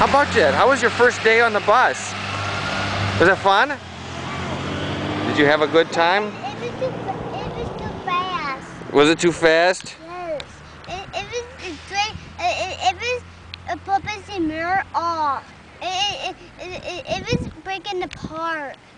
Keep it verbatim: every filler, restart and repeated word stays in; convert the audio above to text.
How about you? How was your first day on the bus? Was it fun? Did you have a good time? It was too, it was too fast. Was it too fast? Yes. It, it was it, it, it, it was uh, popping the mirror off. It, it, it, it, it was breaking apart.